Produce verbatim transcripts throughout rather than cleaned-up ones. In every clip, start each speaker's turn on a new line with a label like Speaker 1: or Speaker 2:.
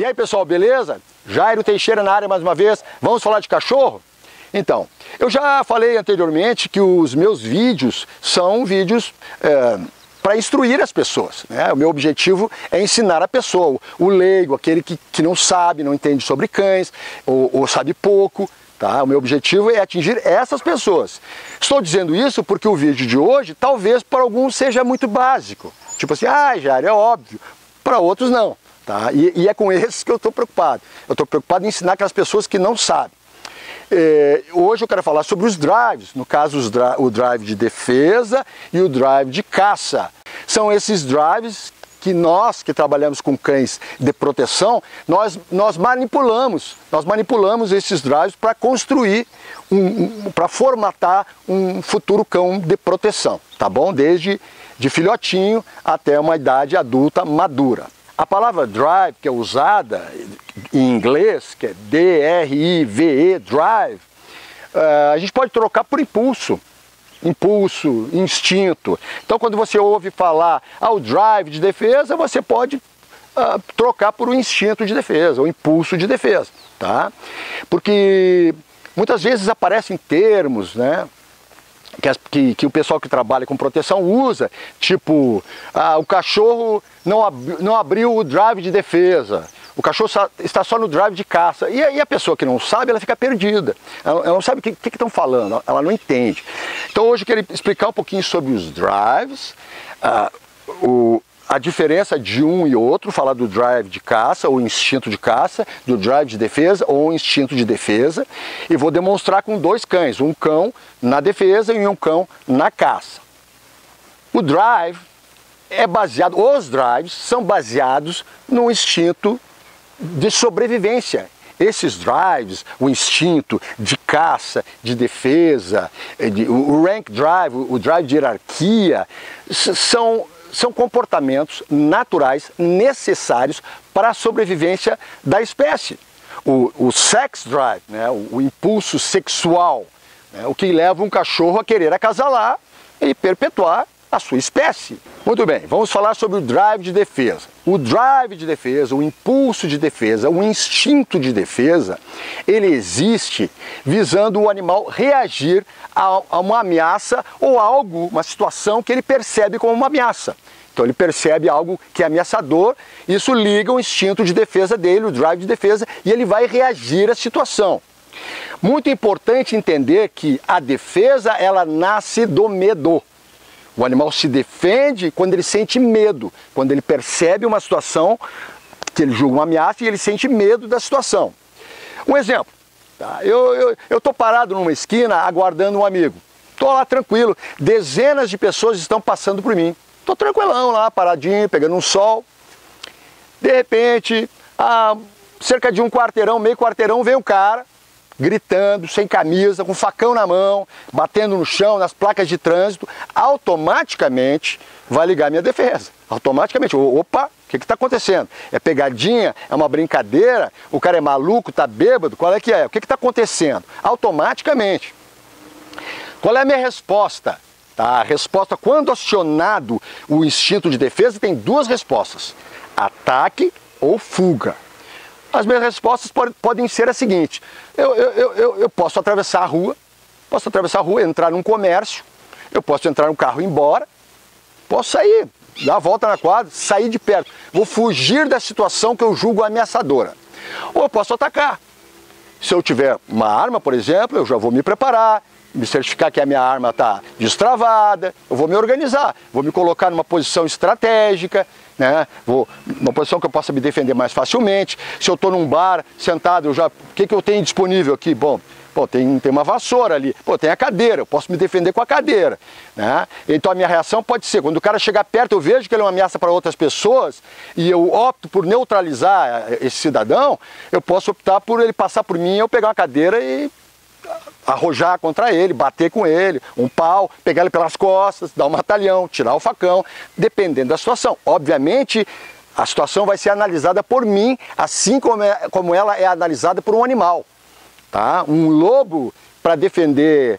Speaker 1: E aí pessoal, beleza? Jairo Teixeira na área mais uma vez. Vamos falar de cachorro? Então, eu já falei anteriormente que os meus vídeos são vídeos é, para instruir as pessoas, né? O meu objetivo é ensinar a pessoa, o leigo, aquele que, que não sabe, não entende sobre cães, ou, ou sabe pouco. Tá? O meu objetivo é atingir essas pessoas. Estou dizendo isso porque o vídeo de hoje talvez para alguns seja muito básico. Tipo assim, ah, Jairo, é óbvio. Para outros não. Tá? E, e é com esses que eu estou preocupado. Eu estou preocupado em ensinar aquelas pessoas que não sabem. É, hoje eu quero falar sobre os drives, no caso os dri o drive de defesa e o drive de caça. São esses drives que nós que trabalhamos com cães de proteção, nós, nós manipulamos, nós manipulamos esses drives para construir, um, um, para formatar um futuro cão de proteção, tá bom? Desde de filhotinho até uma idade adulta madura. A palavra drive, que é usada em inglês, que é D R I V E, drive, uh, a gente pode trocar por impulso. Impulso, instinto. Então quando você ouve falar ao drive de defesa, você pode uh, trocar por um instinto de defesa, o impulso de defesa, tá? Porque muitas vezes aparecem termos, né, que, as, que, que o pessoal que trabalha com proteção usa, tipo, ah, o cachorro não, ab, não abriu o drive de defesa. O cachorro está só no drive de caça. E aí a pessoa que não sabe, ela fica perdida. Ela, ela não sabe o que estão falando, ela não entende. Então hoje eu quero explicar um pouquinho sobre os drives, uh, o, a diferença de um e outro, falar do drive de caça, ou instinto de caça, do drive de defesa, ou instinto de defesa. E vou demonstrar com dois cães, um cão na defesa e um cão na caça. O drive é baseado, os drives são baseados no instinto de sobrevivência. Esses drives, o instinto de caça, de defesa, de, o rank drive, o drive de hierarquia, são, são comportamentos naturais necessários para a sobrevivência da espécie. O, o sex drive, né, o, o impulso sexual, né, o que leva um cachorro a querer acasalar e perpetuar a sua espécie. Muito bem, vamos falar sobre o drive de defesa. O drive de defesa, o impulso de defesa, o instinto de defesa, ele existe visando o animal reagir a, a uma ameaça ou algo, uma situação que ele percebe como uma ameaça. Então ele percebe algo que é ameaçador, isso liga o instinto de defesa dele, o drive de defesa, e ele vai reagir à situação. Muito importante entender que a defesa, ela nasce do medo. O animal se defende quando ele sente medo, quando ele percebe uma situação que ele julga uma ameaça e ele sente medo da situação. Um exemplo, tá? eu estou parado numa esquina aguardando um amigo, estou lá tranquilo, dezenas de pessoas estão passando por mim, estou tranquilão lá, paradinho, pegando um sol, de repente, a cerca de um quarteirão, meio quarteirão, vem um cara, gritando, sem camisa, com facão na mão, batendo no chão, nas placas de trânsito, automaticamente vai ligar minha defesa. Automaticamente, opa, o que está acontecendo? É pegadinha? É uma brincadeira? O cara é maluco, está bêbado? Qual é que é? O que está acontecendo? Automaticamente. Qual é a minha resposta? Tá? A resposta, quando acionado o instinto de defesa, tem duas respostas: ataque ou fuga. As minhas respostas podem ser a seguinte: eu, eu, eu, eu posso atravessar a rua, posso atravessar a rua, entrar num comércio, eu posso entrar no carro e ir embora, posso sair, dar a volta na quadra, sair de perto, vou fugir da situação que eu julgo ameaçadora. Ou eu posso atacar. Se eu tiver uma arma, por exemplo, eu já vou me preparar, me certificar que a minha arma está destravada, eu vou me organizar, vou me colocar numa posição estratégica, né? Vou, uma posição que eu possa me defender mais facilmente. Se eu estou num bar, sentado, eu já, o que, que eu tenho disponível aqui? Bom, bom tem, tem uma vassoura ali, pô, tem a cadeira, eu posso me defender com a cadeira, né? Então a minha reação pode ser, quando o cara chegar perto, eu vejo que ele é uma ameaça para outras pessoas e eu opto por neutralizar esse cidadão, eu posso optar por ele passar por mim, eu pegar uma cadeira e arrojar contra ele, bater com ele, um pau, pegar ele pelas costas, dar um matalhão, tirar o facão, dependendo da situação. Obviamente, a situação vai ser analisada por mim, assim como, é, como ela é analisada por um animal. Tá? Um lobo, para defender,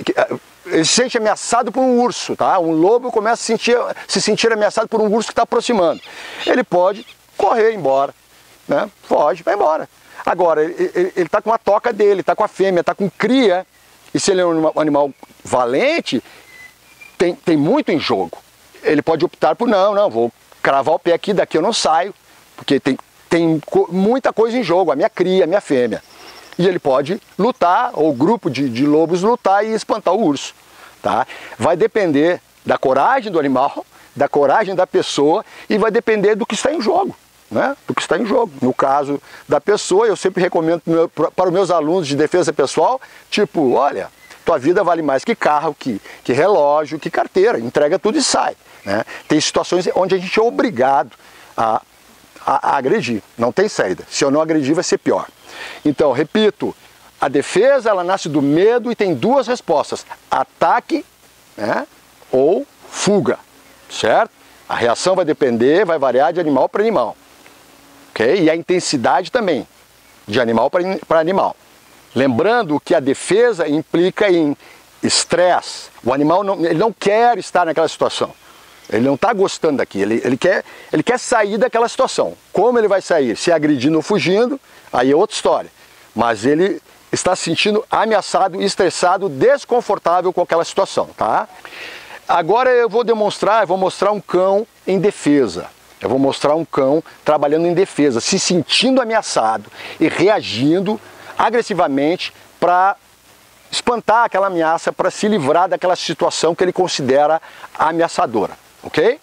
Speaker 1: ele se sente ameaçado por um urso. Tá? Um lobo começa a sentir, se sentir ameaçado por um urso que está aproximando. Ele pode correr embora. né? Foge, vai embora. Agora, ele está com a toca dele, está com a fêmea, está com cria, e se ele é um animal valente, tem, tem muito em jogo. Ele pode optar por, não, não, vou cravar o pé aqui, daqui eu não saio, porque tem, tem muita coisa em jogo, a minha cria, a minha fêmea. E ele pode lutar, ou o grupo de, de lobos lutar e espantar o urso. Tá? Vai depender da coragem do animal, da coragem da pessoa, e vai depender do que está em jogo. Né, do que está em jogo. No caso da pessoa, eu sempre recomendo para os meus alunos de defesa pessoal, tipo, olha, tua vida vale mais que carro, que, que relógio, que carteira, entrega tudo e sai. Né? Tem situações onde a gente é obrigado a, a, a agredir, não tem saída. Se eu não agredir, vai ser pior. Então, repito, a defesa ela nasce do medo e tem duas respostas, ataque, né, ou fuga, certo? A reação vai depender, vai variar de animal para animal. Okay? E a intensidade também, de animal para animal. Lembrando que a defesa implica em estresse. O animal não, ele não quer estar naquela situação. Ele não está gostando daquilo, ele, ele, quer, ele quer sair daquela situação. Como ele vai sair? Se agredindo ou fugindo, aí é outra história. Mas ele está se sentindo ameaçado, estressado, desconfortável com aquela situação. Tá? Agora eu vou demonstrar, eu vou mostrar um cão em defesa. Eu vou mostrar um cão trabalhando em defesa, se sentindo ameaçado e reagindo agressivamente para espantar aquela ameaça, para se livrar daquela situação que ele considera ameaçadora, ok?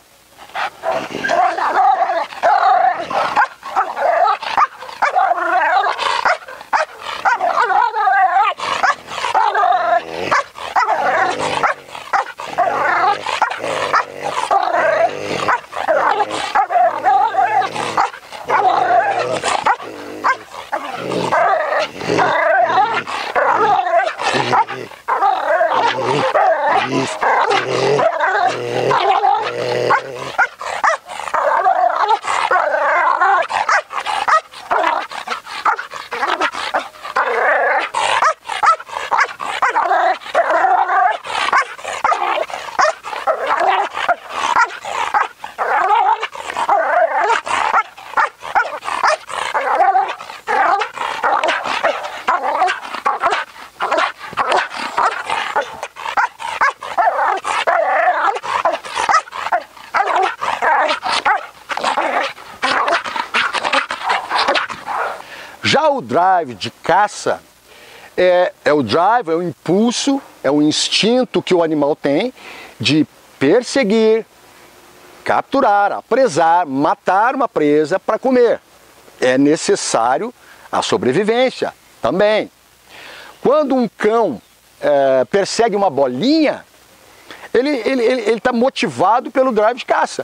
Speaker 1: Já o drive de caça é, é o drive, é o impulso, é o instinto que o animal tem de perseguir, capturar, apresar, matar uma presa para comer. É necessário a sobrevivência também. Quando um cão é, persegue uma bolinha, ele está ele, ele, ele tá motivado pelo drive de caça.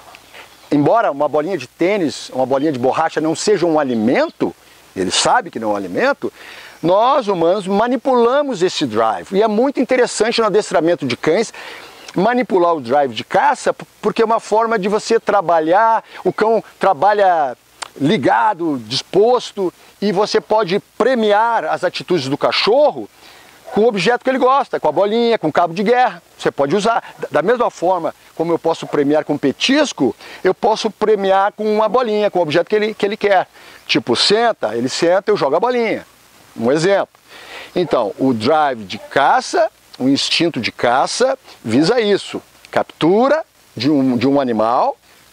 Speaker 1: Embora uma bolinha de tênis, uma bolinha de borracha não seja um alimento, ele sabe que não é um alimento, nós humanos manipulamos esse drive. E é muito interessante no adestramento de cães manipular o drive de caça, porque é uma forma de você trabalhar, o cão trabalha ligado, disposto, e você pode premiar as atitudes do cachorro com o objeto que ele gosta, com a bolinha, com o cabo de guerra. Você pode usar. Da mesma forma como eu posso premiar com petisco, eu posso premiar com uma bolinha, com o objeto que ele, que ele quer. Tipo, senta, ele senta, eu jogo a bolinha. Um exemplo. Então, o drive de caça, o instinto de caça, visa isso. Captura de um, de um animal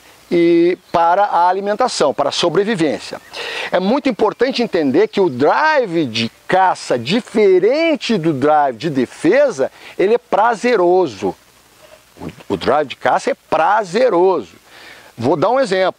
Speaker 1: e para a alimentação, para a sobrevivência. É muito importante entender que o drive de caça, diferente do drive de defesa, ele é prazeroso. O, o drive de caça é prazeroso. Vou dar um exemplo.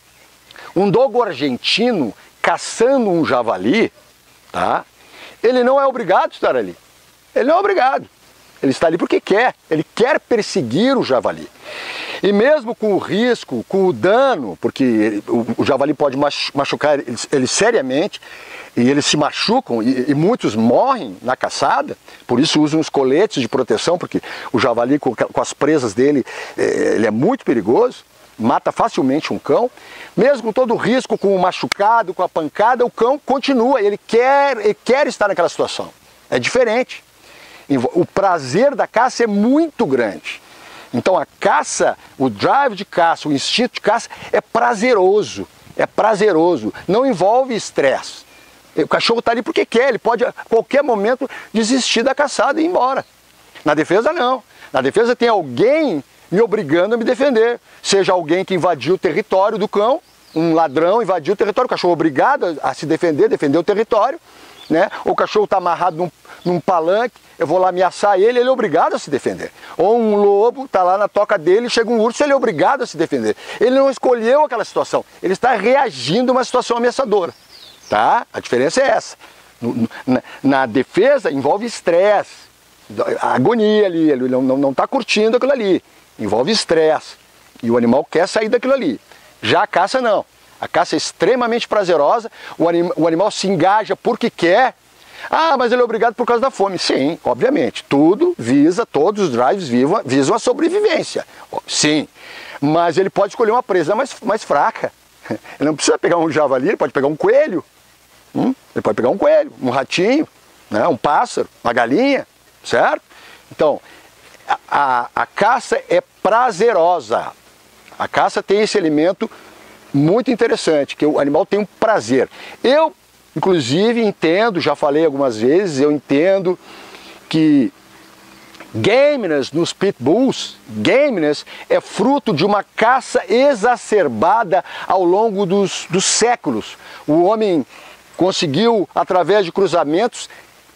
Speaker 1: Um dogo argentino caçando um javali, tá? Ele não é obrigado a estar ali. Ele não é obrigado. Ele está ali porque quer. Ele quer perseguir o javali. E mesmo com o risco, com o dano, porque ele, o, o javali pode machucar eles, eles seriamente, e eles se machucam, e, e muitos morrem na caçada, por isso usam os coletes de proteção, porque o javali com, com as presas dele, é, ele é muito perigoso, mata facilmente um cão. Mesmo com todo o risco, com o machucado, com a pancada, o cão continua, ele quer, ele quer estar naquela situação. É diferente. O prazer da caça é muito grande. Então a caça, o drive de caça, o instinto de caça é prazeroso. é prazeroso, não envolve estresse. O cachorro está ali porque quer, ele pode a qualquer momento desistir da caçada e ir embora. Na defesa não, na defesa tem alguém me obrigando a me defender, seja alguém que invadiu o território do cão, um ladrão invadiu o território, o cachorro é obrigado a se defender, defender o território, né? Ou o cachorro está amarrado num, num palanque, eu vou lá ameaçar ele, ele é obrigado a se defender. Ou um lobo está lá na toca dele, chega um urso, ele é obrigado a se defender. Ele não escolheu aquela situação, ele está reagindo a uma situação ameaçadora. Tá? A diferença é essa. Na, na defesa envolve estresse, a agonia ali, ele não está curtindo aquilo ali, envolve estresse. E o animal quer sair daquilo ali. Já a caça não. A caça é extremamente prazerosa, o, anim, o animal se engaja porque quer. Ah, mas ele é obrigado por causa da fome. Sim, obviamente. Tudo visa, todos os drives visam, visam a sobrevivência. Sim. Mas ele pode escolher uma presa mais, mais fraca. Ele não precisa pegar um javali, ele pode pegar um coelho. Hum? Ele pode pegar um coelho, um ratinho, né? Um pássaro, uma galinha, certo? Então, a, a, a caça é prazerosa. A caça tem esse elemento muito interessante, que o animal tem um prazer. Eu, inclusive, entendo, já falei algumas vezes, eu entendo que gameness nos pitbulls, gameness é fruto de uma caça exacerbada ao longo dos, dos séculos. O homem conseguiu, através de cruzamentos,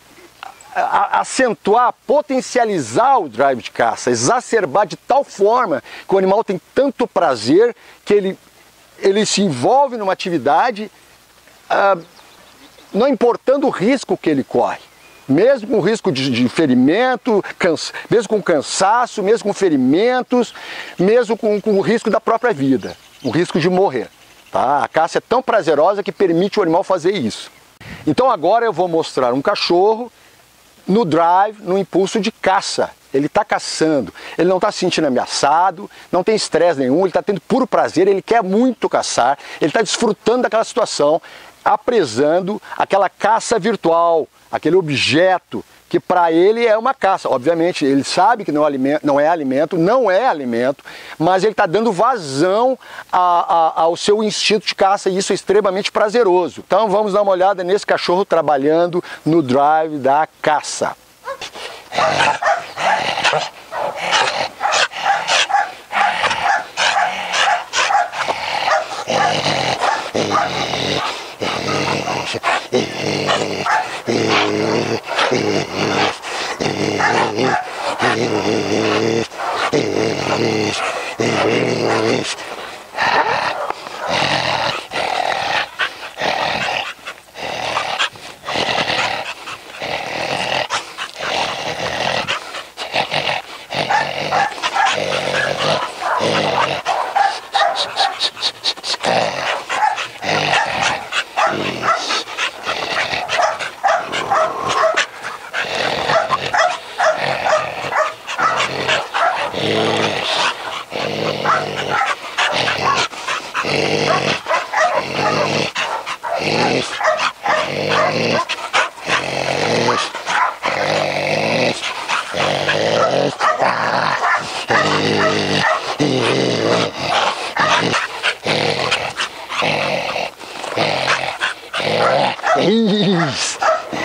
Speaker 1: a, a, acentuar, potencializar o drive de caça, exacerbar de tal forma que o animal tem tanto prazer que ele ele se envolve numa atividade, ah, não importando o risco que ele corre, mesmo com risco de, de ferimento, cansa, mesmo com cansaço, mesmo com ferimentos, mesmo com, com o risco da própria vida, o risco de morrer. Tá? A caça é tão prazerosa que permite o animal fazer isso. Então agora eu vou mostrar um cachorro no drive, no impulso de caça. Ele está caçando, ele não está se sentindo ameaçado, não tem estresse nenhum, ele está tendo puro prazer, ele quer muito caçar, ele está desfrutando daquela situação, apresando aquela caça virtual, aquele objeto que para ele é uma caça. Obviamente, ele sabe que não é alimento, não é alimento, não é alimento, mas ele está dando vazão a, a, ao seu instinto de caça e isso é extremamente prazeroso. Então vamos dar uma olhada nesse cachorro trabalhando no drive da caça. Isso.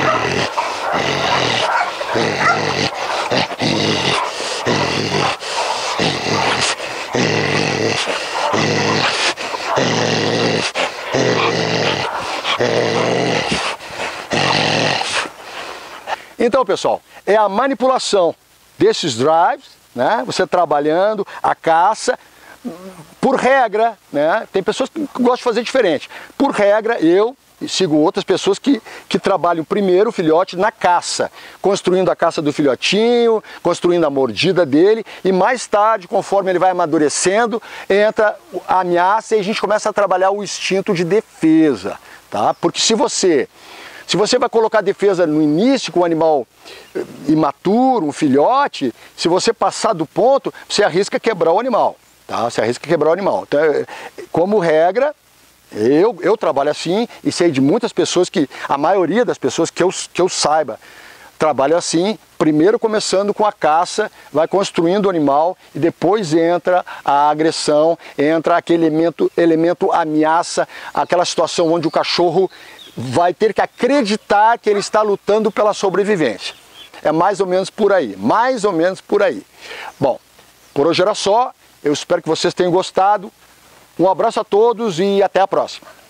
Speaker 1: Então, pessoal, é a manipulação desses drives, né? Você trabalhando a caça, por regra, né? Tem pessoas que gostam de fazer diferente. Por regra, eu sigo outras pessoas que, que trabalham primeiro o filhote na caça, construindo a caça do filhotinho, construindo a mordida dele, e mais tarde, conforme ele vai amadurecendo, entra a ameaça e a gente começa a trabalhar o instinto de defesa, tá? Porque se você, se você vai colocar defesa no início com um animal imaturo, um filhote, se você passar do ponto, você arrisca quebrar o animal, tá? Você arrisca quebrar o animal. Então, como regra, Eu, eu trabalho assim e sei de muitas pessoas que, a maioria das pessoas que eu, que eu saiba, trabalha assim, primeiro começando com a caça, vai construindo o animal e depois entra a agressão, entra aquele elemento, elemento ameaça, aquela situação onde o cachorro vai ter que acreditar que ele está lutando pela sobrevivência. É mais ou menos por aí, mais ou menos por aí. Bom, por hoje era só, eu espero que vocês tenham gostado. Um abraço a todos e até a próxima.